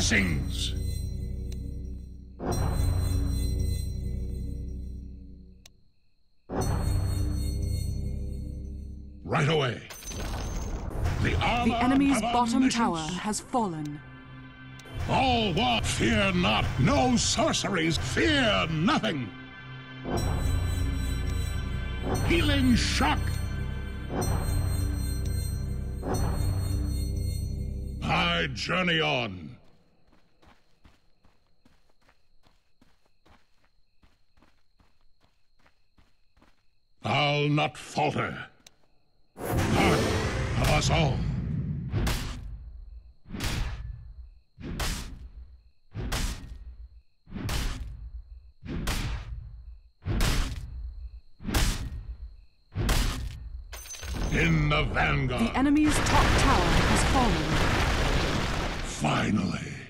blessings! Right away. The enemy's bottom tower has fallen. All war, fear not. No sorceries, fear nothing. Healing shock. I journey on. I'll not falter. Part of us all. In the vanguard. The enemy's top tower has fallen. Finally.